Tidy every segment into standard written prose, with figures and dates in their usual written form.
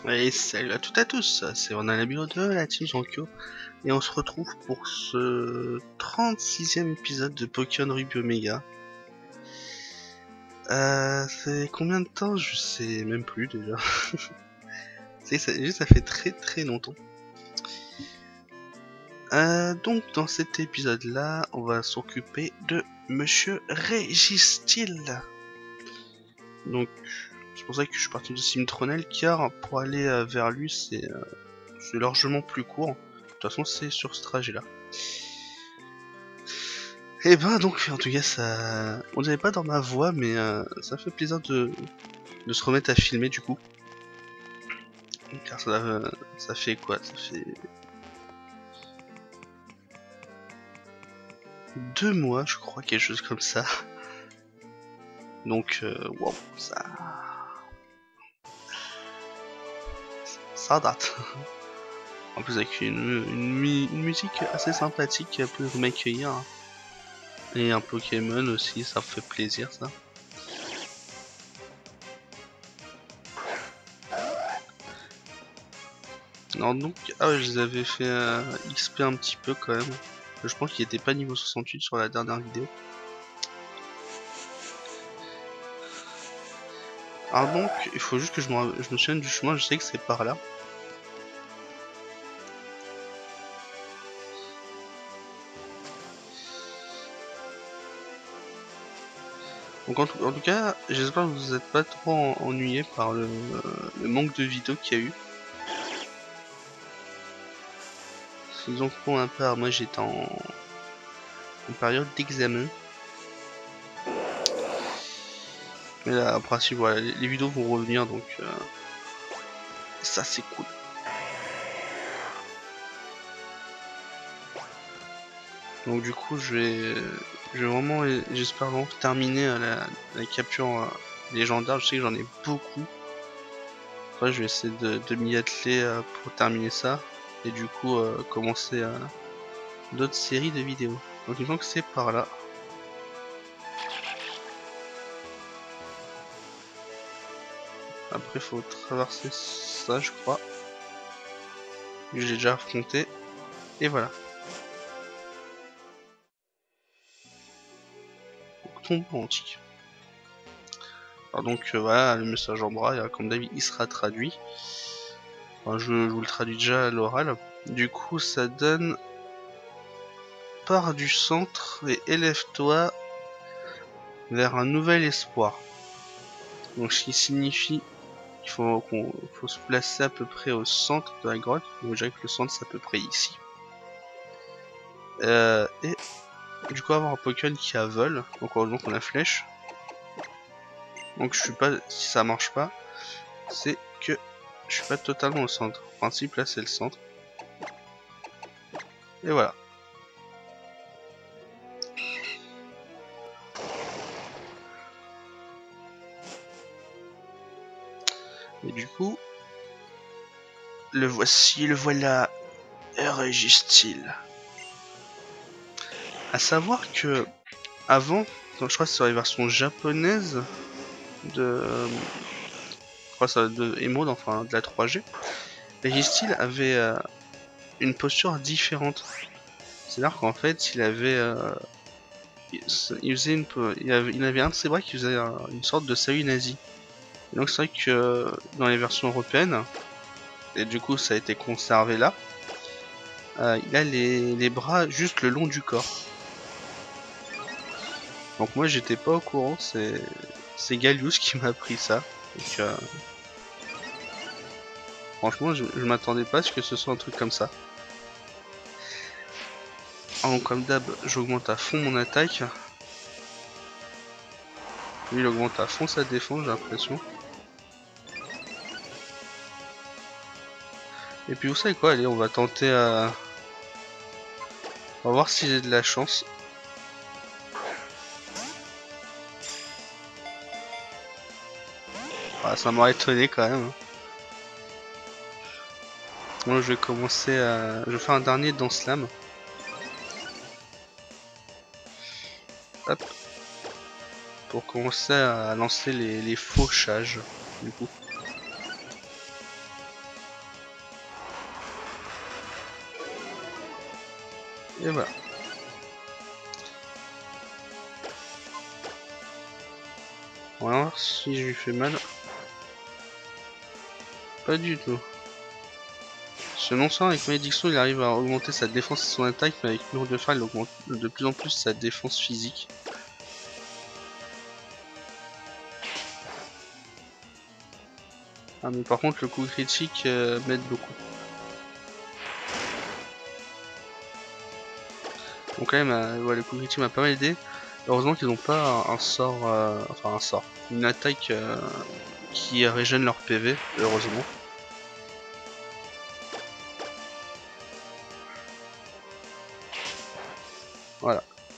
Et salut à toutes et à tous, c'est Ronan la bureau de la team Zankyo et on se retrouve pour ce 36e épisode de Pokémon Ruby Omega. C'est combien de temps? Je sais même plus déjà. ça fait très longtemps. Donc dans cet épisode là, on va s'occuper de Monsieur Régistil. Donc c'est pour ça que je suis parti de Cimtronel, car pour aller vers lui c'est largement plus court. De toute façon c'est sur ce trajet là. Et ben donc en tout cas ça, on dirait pas dans ma voix, mais ça fait plaisir de se remettre à filmer du coup. Car ça fait quoi? Ça fait 2 mois je crois, quelque chose comme ça. Donc wow, ça date. En plus avec une musique assez sympathique pour m'accueillir. Et un Pokémon aussi, ça fait plaisir ça. Alors donc, ah ouais, je les avais fait XP un petit peu quand même. Je pense qu'il était pas niveau 68 sur la dernière vidéo. Alors donc, il faut juste que je me souvienne du chemin, je sais que c'est par là. Donc en tout cas, j'espère que vous n'êtes pas trop ennuyé par le manque de vidéos qu'il y a eu. Disons que pour ma part, moi j'étais en période d'examen. Mais là, en principe, voilà, les vidéos vont revenir, donc ça c'est cool. Donc du coup, je vais vraiment, j'espère vraiment terminer la capture légendaire. Je sais que j'en ai beaucoup. Après, je vais essayer de m'y atteler pour terminer ça. Et du coup, commencer d'autres séries de vidéos. Donc il me semble que c'est par là. Après, il faut traverser ça, je crois. J'ai déjà affronté. Et voilà. Donc, tombeau antique. Alors donc voilà, le message en braille, comme d'habitude, il sera traduit. Enfin, je vous le traduis déjà à l'oral. Du coup, ça donne: pars du centre et élève-toi vers un nouvel espoir. Donc ce qui signifie qu'il faut se placer à peu près au centre de la grotte. Donc je dirais que le centre c'est à peu près ici. Et du coup avoir un Pokémon qui a vol. Donc heureusement qu'on a flèche. Donc je suis pas, si ça marche pas, c'est que je suis pas totalement au centre. En principe là c'est le centre. Et voilà. Et du coup, le voici, le voilà, Régistil. À savoir que avant, je crois que c'est sur les versions japonaises de, je crois que ça de Emerald, enfin de la 3G, Régistil avait une posture différente. C'est-à-dire qu'en fait, il avait il avait un de ses bras qui faisait une sorte de salut nazi. Et donc c'est vrai que dans les versions européennes, et du coup ça a été conservé là, il a les bras juste le long du corps. Donc moi j'étais pas au courant, c'est Gallius qui m'a appris ça. Donc franchement je m'attendais pas à ce que ce soit un truc comme ça. Alors comme d'hab, j'augmente à fond mon attaque. Lui il augmente à fond sa défense, j'ai l'impression. Et puis vous savez quoi, allez on va tenter à... On va voir si j'ai de la chance. Ah, ça m'aurait étonné quand même. Moi je vais commencer à... Je vais faire un dernier dans Slam. Hop. Pour commencer à lancer les fauchages, du coup. Et voilà. On va voir si je lui fais mal. Pas du tout. Ce non-sort avec malédiction, il arrive à augmenter sa défense et son attaque, mais avec mur de fer, il augmente de plus en plus sa défense physique. Ah mais par contre le coup critique m'aide beaucoup. Donc quand même, ouais, le coup critique m'a pas mal aidé. Heureusement qu'ils n'ont pas un sort, enfin un sort, une attaque qui régène leur PV, heureusement. Voilà.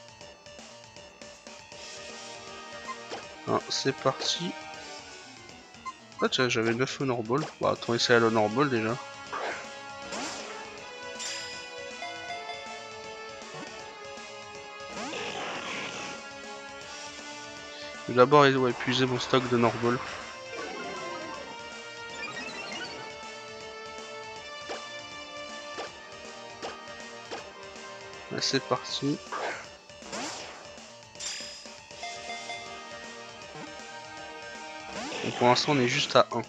C'est parti. Ah tiens, j'avais 9 Honor Ball. Bah attends, essayer à l'Honor Ball déjà. Je vais d'abord épuiser mon stock de Ball. C'est parti. Donc pour l'instant on est juste à 1.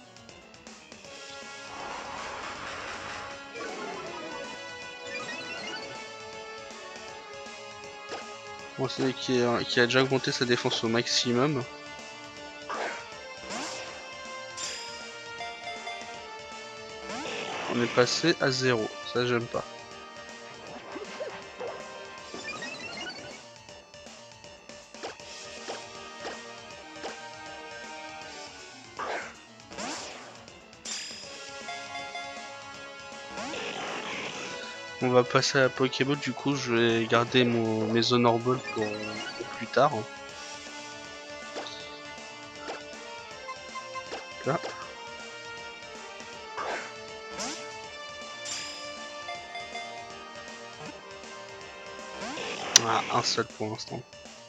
Bon, c'est qui a déjà augmenté sa défense au maximum. On est passé à 0, ça j'aime pas. On va passer à la Pokéball, du coup je vais garder mes Honor Ball pour plus tard. Là. Ah, un seul pour l'instant.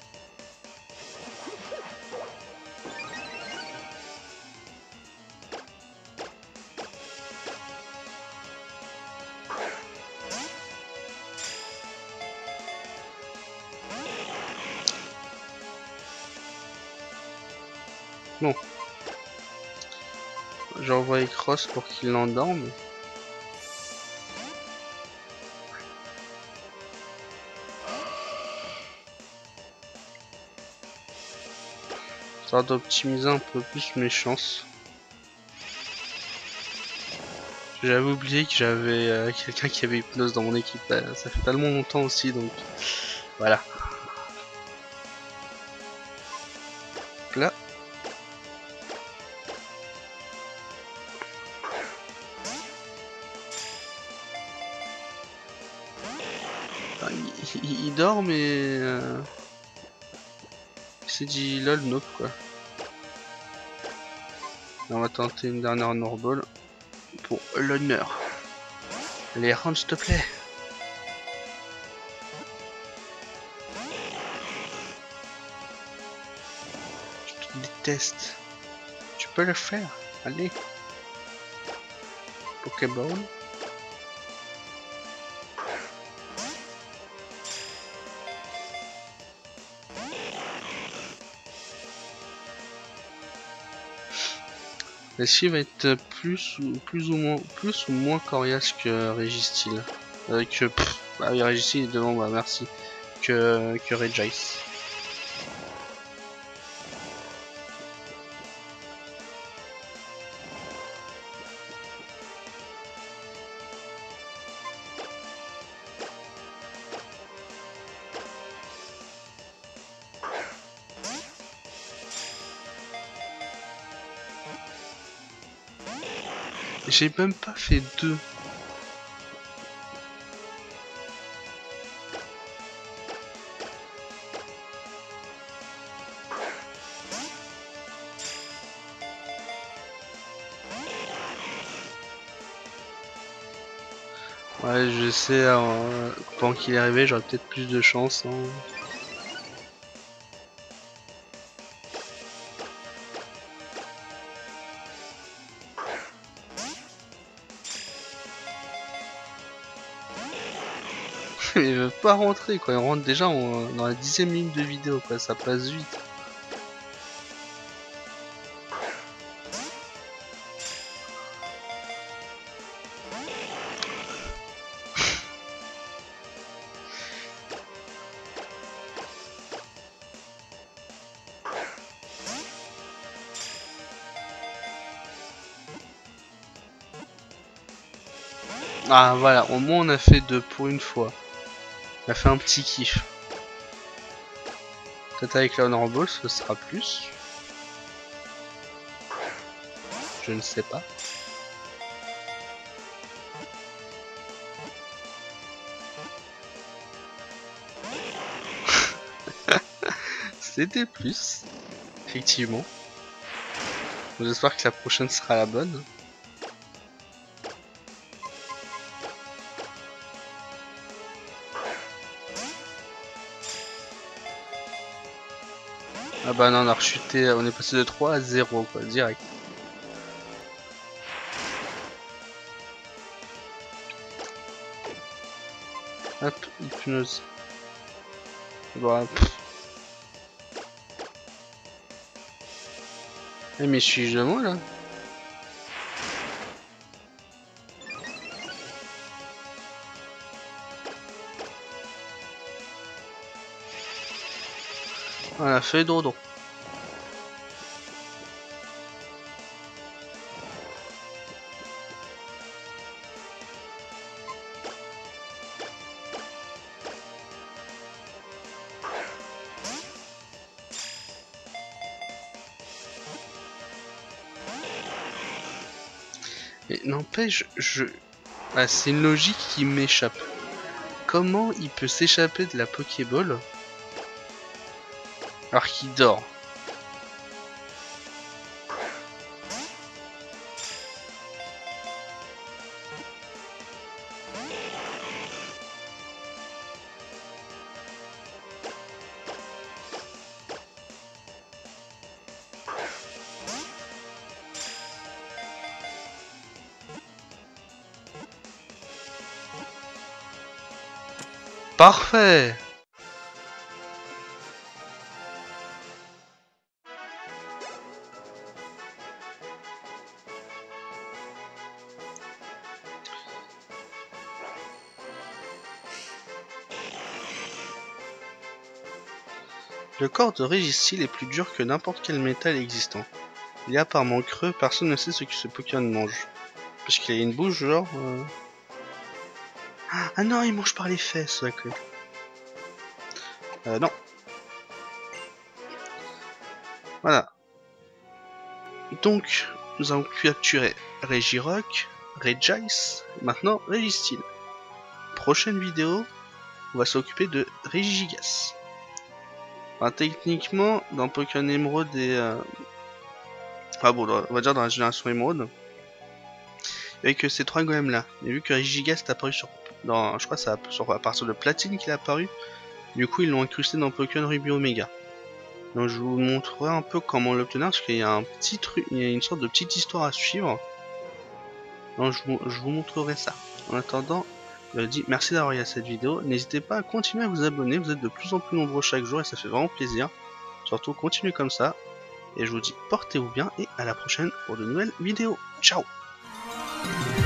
Bon. J'ai envoyé Cross pour qu'il l'endorme. Histoire d'optimiser un peu plus mes chances. J'avais oublié que j'avais quelqu'un qui avait hypnose dans mon équipe. Ça fait tellement longtemps aussi, donc voilà. Là. Enfin, il dort, mais il s'est dit lol, nope quoi. On va tenter une dernière Ball pour l'honneur. Allez, rentre s'il te plaît. Je te déteste. Tu peux le faire. Allez. Pokéball. La scie va être plus ou moins coriace que Registeel. Ah oui, Registeel est devant, bah merci. Que Regice. J'ai même pas fait 2. Ouais, je sais, pendant qu'il est arrivé, j'aurais peut-être plus de chance. Hein. Mais il veut pas rentrer quoi, il rentre déjà dans la 10e ligne de vidéo quoi, ça passe vite. Ah voilà, au moins on a fait 2 pour une fois. On a fait un petit kiff. Peut-être avec la Honor Ball ce sera plus. Je ne sais pas. C'était plus, effectivement. J'espère que la prochaine sera la bonne. Ah bah non, on a rechuté, on est passé de 3 à 0 quoi, direct. Hop, hypnose. Bah, eh, mais je suis jamais là. On a fait dodo. Mais n'empêche, ah, c'est une logique qui m'échappe. Comment il peut s'échapper de la Pokéball alors qu'il dort? Parfait! Le corps de Registeel est plus dur que n'importe quel métal existant. Il est apparemment creux, personne ne sait ce que ce Pokémon mange. Parce qu'il a une bouche genre... Ah non, il mange par les fesses, d'accord. Non. Voilà. Donc, nous avons pu capturer Regirock, Regice, maintenant Registeel. Prochaine vidéo, on va s'occuper de Regigigas. Enfin, techniquement, dans Pokémon Emerald et... Ah bon, on va dire dans la génération Emerald, avec ces 3 golems là. Et vu que Regigigas est apparu sur... je crois que c'est à partir de Platine qu'il est apparu. Du coup, ils l'ont incrusté dans Pokémon Ruby Omega. Donc je vous montrerai un peu comment l'obtenir, parce qu'il y a un petit truc, il y a une sorte de petite histoire à suivre. Donc je vous montrerai ça. En attendant, je vous dis merci d'avoir regardé cette vidéo. N'hésitez pas à continuer à vous abonner, vous êtes de plus en plus nombreux chaque jour et ça fait vraiment plaisir. Surtout continuez comme ça. Et je vous dis portez-vous bien et à la prochaine pour de nouvelles vidéos. Ciao!